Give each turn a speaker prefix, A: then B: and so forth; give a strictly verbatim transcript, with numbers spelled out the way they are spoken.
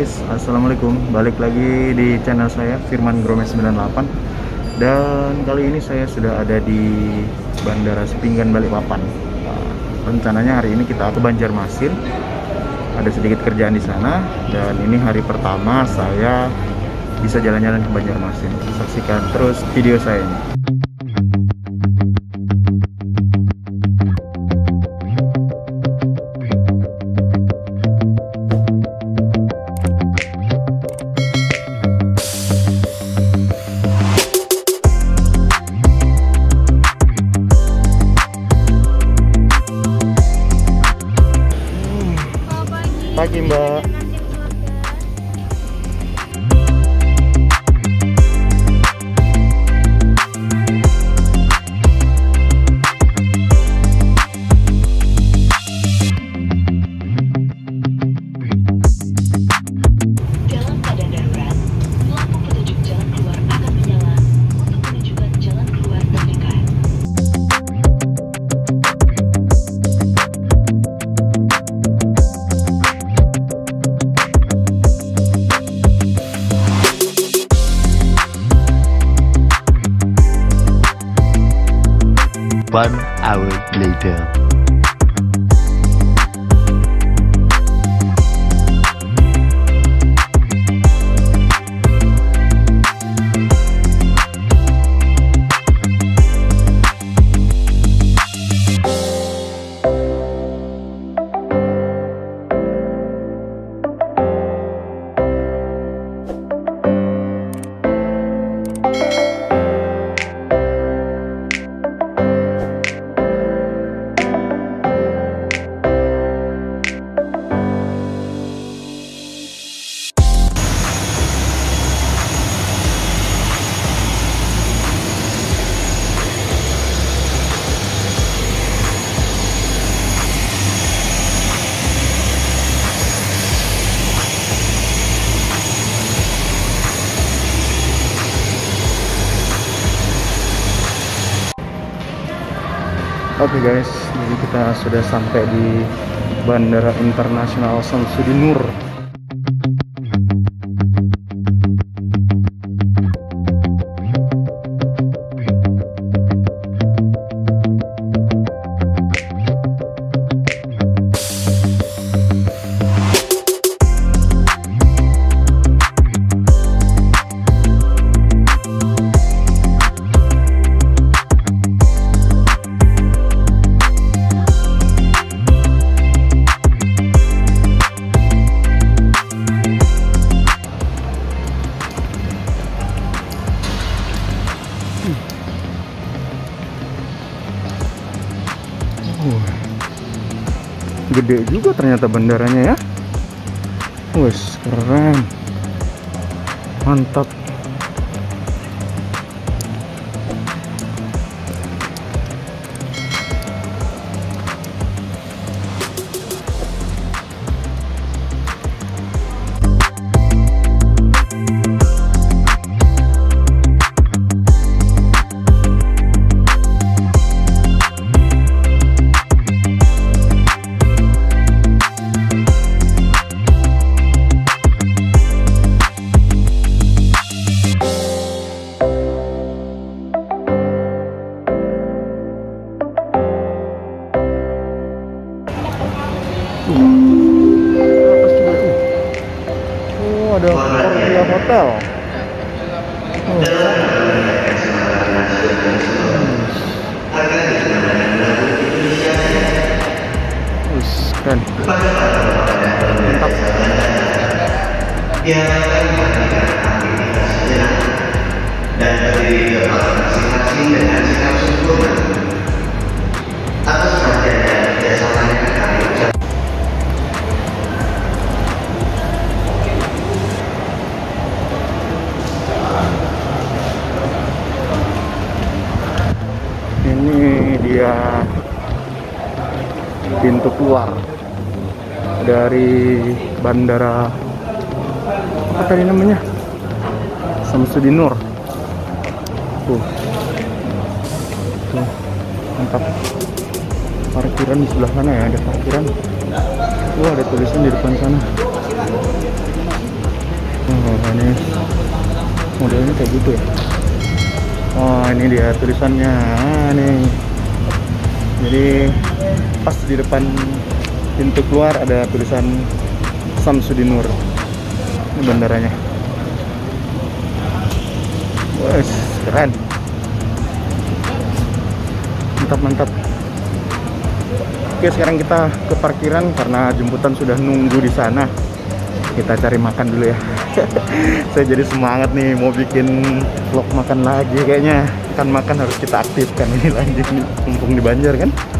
A: guys, assalamualaikum. Balik lagi di channel saya Firman Gromes sembilan delapan. Dan kali ini saya sudah ada di Bandara Sepinggan Balikpapan. Nah, rencananya hari ini kita ke Banjarmasin. Ada sedikit kerjaan di sana. Dan ini hari pertama saya bisa jalan-jalan ke Banjarmasin. Saksikan terus video saya ini. Pagi Mbak.
B: Dalam keadaan darurat, lampu petunjuk jalan keluar akan menyala untuk menunjukkan jalan keluar terdekat.
C: One hour later.
A: Oke guys, jadi kita sudah sampai di Bandara Internasional Samsudin Nur. Gede juga ternyata bandaranya ya. Wes, keren. Mantap. Oh, ada Fortia Hotel. Oh. Wih, keren. Mantap.
D: Dan berdiri di tempat masing-masing dengan sikap sempurna atas perhatian dan kerjasamanya kami ucapkan.
A: Ini dia pintu keluar dari bandara, apa tadi namanya, Samsudin Nur. Tuh, tuh, mantap. Parkiran di sebelah sana ya, ada parkiran. Wah, ada tulisan di depan sana. Nah, ini modelnya kayak gitu ya. Oh, ini dia tulisannya. Ah, nih. Jadi pas di depan pintu keluar ada tulisan Samsudin Nur. Ini bandaranya. Wes, keren. Mantap, mantap. Oke, sekarang kita ke parkiran karena jemputan sudah nunggu di sana. Kita cari makan dulu ya. Saya jadi semangat nih mau bikin vlog makan lagi kayaknya. Kan makan harus kita aktifkan ini lagi nih, mumpung di Banjar kan.